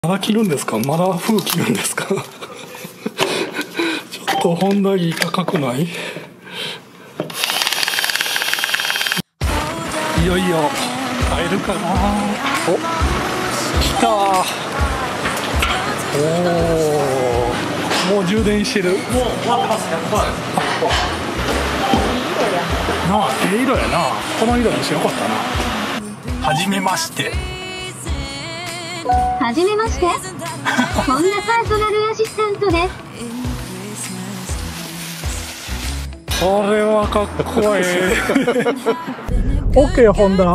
まだ着るんですか？まだ服着るんですか？ちょっとホンダいい高くない？いよいよ会えるかな。お、来た。おお、もう充電してる。もう終わってます。なあ、色やな。この色にしてよかったな。はじめまして。 はじめまして。こんなパーソナルアシスタントです。 これはかっこいい。OK ホンダ。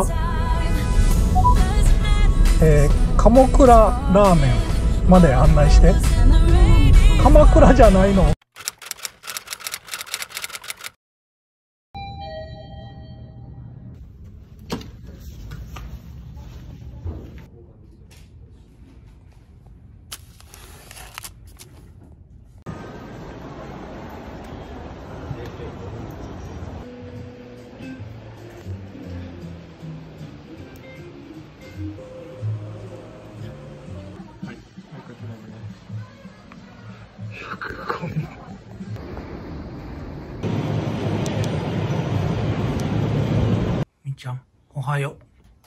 鎌倉ラーメンまで案内して。鎌倉じゃないの？みーちゃん、おはよう。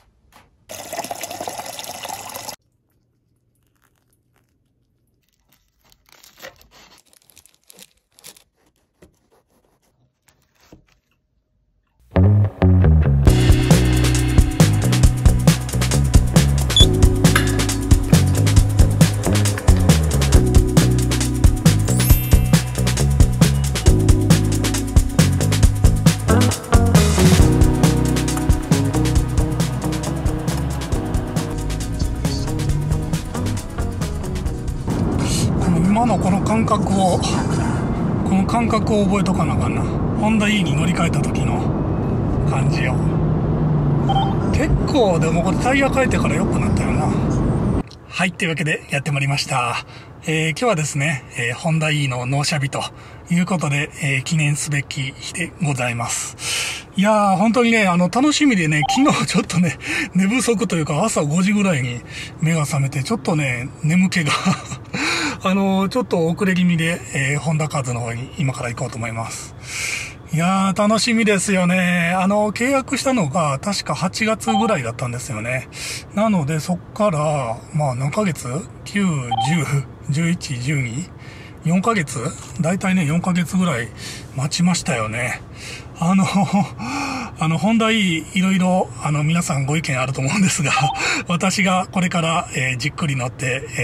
今のこの感覚を覚えとかなあかんな。ホンダ E に乗り換えた時の感じを。結構でもこれタイヤ変えてから良くなったよな。はい、というわけでやってまいりました。今日はですね、ホンダ E の納車日ということで、記念すべき日でございます。いやー、本当にね、楽しみでね、昨日ちょっとね、寝不足というか朝5時ぐらいに目が覚めて、ちょっとね、眠気がちょっと遅れ気味で、ホンダカーズの方に今から行こうと思います。いやー、楽しみですよね。契約したのが確か8月ぐらいだったんですよね。なので、そっから、まあ何ヶ月 ?9、10、11、12、4ヶ月だいたいね、4ヶ月ぐらい待ちましたよね。ホンダ E いろいろ、皆さんご意見あると思うんですが、私がこれから、じっくり乗って、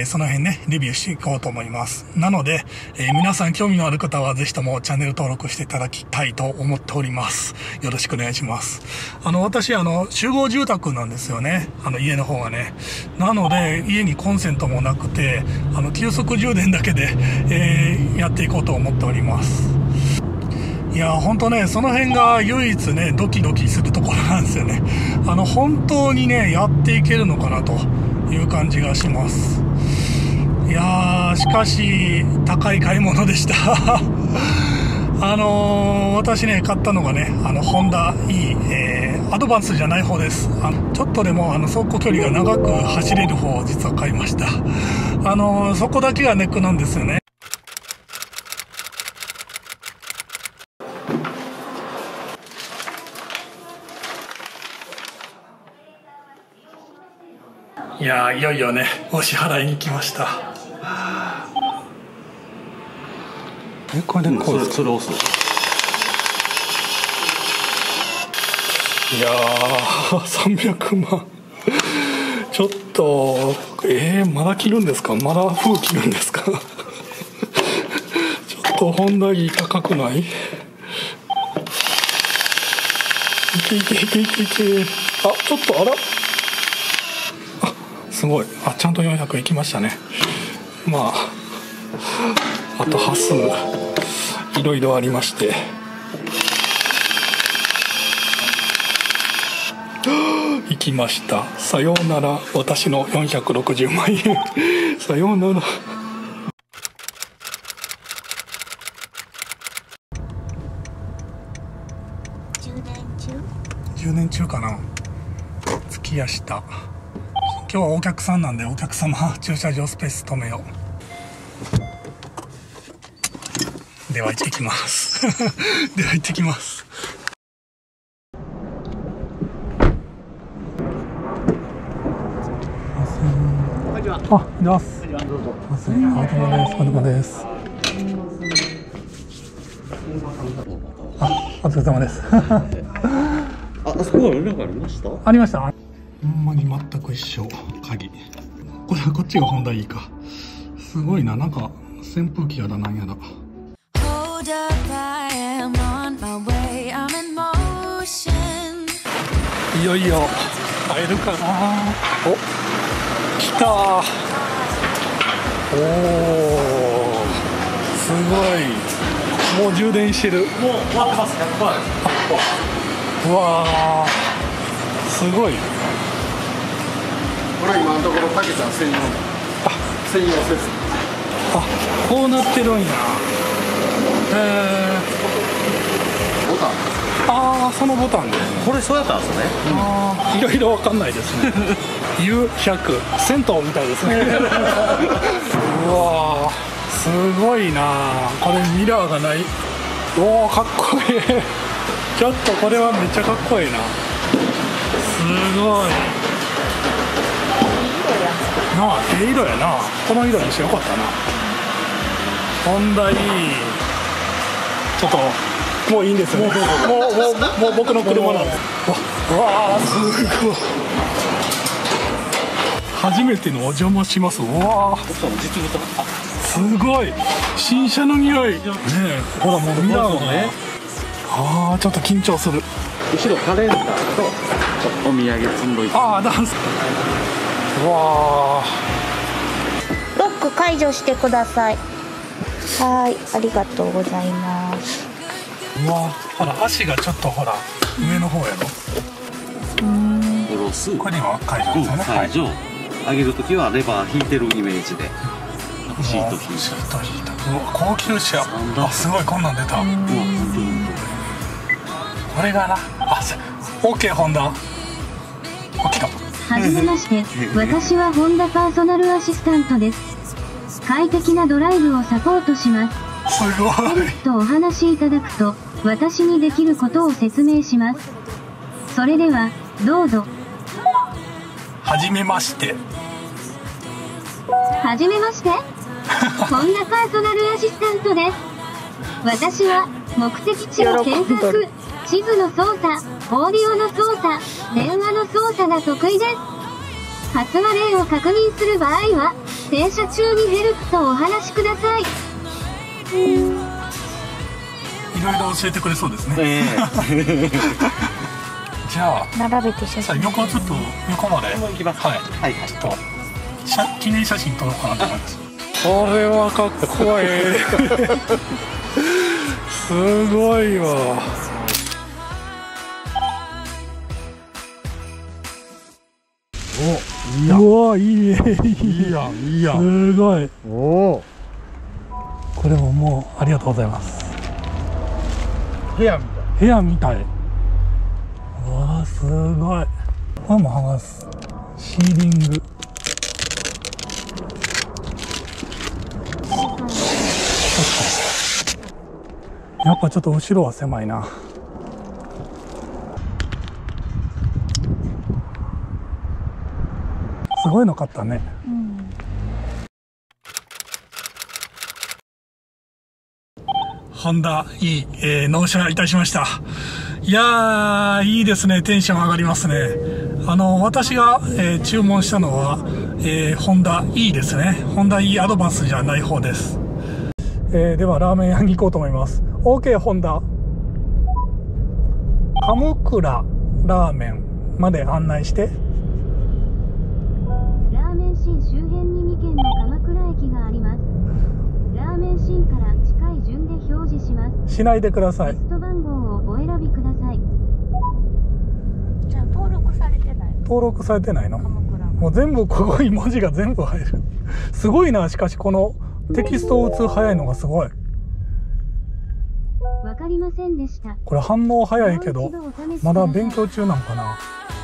その辺ね、レビューしていこうと思います。なので、皆さん興味のある方はぜひともチャンネル登録していただきたいと思っております。よろしくお願いします。私、集合住宅なんですよね。家の方がね。なので、家にコンセントもなくて、急速充電だけで、やっていこうと思っております。いや、ほんとね、その辺が唯一ね、ドキドキするところなんですよね。本当にね、やっていけるのかなという感じがします。いやー、しかし、高い買い物でした。私ね、買ったのがね、ホンダ E、アドバンスじゃない方です。ちょっとでも、走行距離が長く走れる方を実は買いました。そこだけがネックなんですよね。いやー、いよいよね、お支払いに来ました。これでこうですか？それ押す。いやー、300万。ちょっと、まだ着るんですか？まだ服着るんですか？ちょっとホンダ E 高くない？いけいけいけいけいけ。あ、ちょっと、あら？すごい。ちゃんと400いきましたね。まあ、あと端数いろいろありまして、いきました。さようなら、私の460万円。さようなら。充電中かな。月やした。今日はお客さんなんで、お客様駐車場スペース止めよう。では行ってきますでは行ってきます。 こんにちは。 あ、います。 どうぞ。 お疲れ様です。お疲れ様です。 あそこは連絡ありました？ ありました。ほんまに全く一緒。鍵。こっちがホンダいいか。すごいな、なんか扇風機やらなんやら。いよいよ会えるかな。お、来たー。おお、すごい。もう充電してる。 もう終わってます。100%。 うわー、すごい。 これ今のところたけちゃん専用設備。 あ、こうなってるんや。 ボタン。 ああ、そのボタンで。 これそうやったんですね。 ああ、いろいろわかんないですね。U100 銭湯みたいですね。うわー、すごいな。これミラーがない。おお、かっこいい。ちょっとこれはめっちゃかっこいいな。すごいなあ、色やな。この色にしてよかったな。ホンダいい。ちょっともういいんですね。もう僕の車なんです。わあ、すごい。初めてのお邪魔します。わあ、 実物。 すごい。新車の匂い。ねえ、ほらもうミラーがね。ああ、ちょっと緊張する。 後ろカレンダーとお土産積んどいて。 ああ、ダンス。うわあ。 ロック解除してください。はい、ありがとうございます。 うわ、ほら足がちょっとほら上の方やろ。 下ろす。 これ今解除ですよね。 解除。上げるときはレバー引いてるイメージで。シート引いた。 シート引いた。うわ、高級車。あ、すごい、こんなん出た。これがな。あ、OK ホンダ。来た。 はじめまして、私はホンダパーソナルアシスタントです。快適なドライブをサポートします。 すごい。 とお話しいただくと、私にできることを説明します。それでは、どうぞ。 はじめまして。 はじめまして。ホンダパーソナルアシスタントです。私は、目的地の検索、地図の操作、オーディオの操作、電話の操作が得意です。発話例を確認する場合は、停車中にヘルプとお話しください。 いろいろ教えてくれそうですね。じゃあ、 並べて写真。 横はちょっと横まで。 行きます。 はい。 はい。 ちょっと記念写真撮ろうかなと思います。これはかっこいい。すごいわ。うわ、いいね。いいやん、いいやん。すごい。おお。これももうありがとうございます。 部屋みたい。 部屋みたい。うわあ、すごい。これも剥がす。シーリング。やっぱちょっと後ろは狭いな。すごいの買ったね。ホンダいい、納車いたしました。いやー、いいですね。テンション上がりますね。私が、注文したのは、ホンダ E ですね。ホンダ E アドバンスじゃない方です。ではラーメン屋に行こうと思います。OK ホンダ。鎌倉ラーメンまで案内して。 ラーメン新周辺に2軒の鎌倉駅があります。ラーメン新から近い順で表示します。 しないでください。 リスト番号をお選びください。 じゃあ登録されてない。 登録されてないの？ 鎌倉。 もう全部ここに文字が全部入る。すごいな。しかしこのテキストを打つ早いのがすごい。 わかりませんでした。 これ反応早いけどもう一度お試しください。 まだ勉強中なのかな。